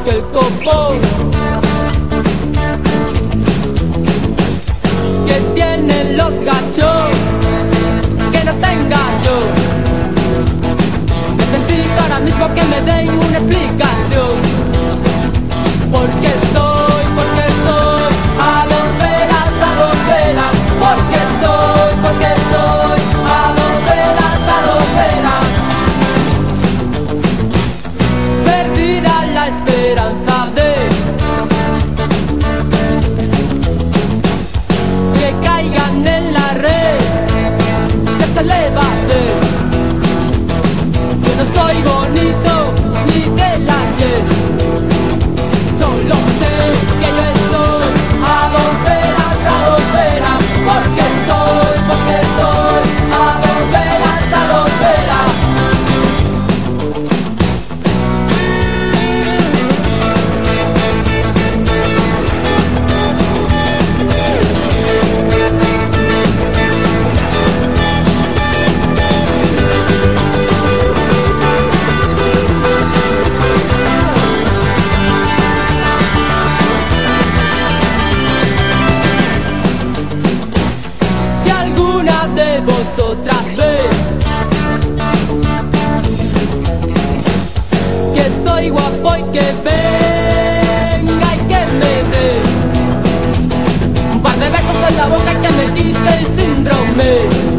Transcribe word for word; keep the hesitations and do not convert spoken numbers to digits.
que el copón que tienen los gachos, que no tenga yo. Necesito ahora mismo que me den una explicación. ¿Por qué estoy, por qué estoy a dos velas, a dos velas? ¿Por qué estoy, por qué estoy a dos velas, a dos velas? Perdida la esperanza de que caigan en la red, que se le va a hacer. Yo no soy bonito ni del ayer, solo sé que yo estoy a dos velas, a dos velas. Porque estoy, porque estoy a dos velas, a dos velas. Si alguna de vosotras ve que soy guapo y que venga y que me dé un par de besos en la boca y que me quite el síndrome.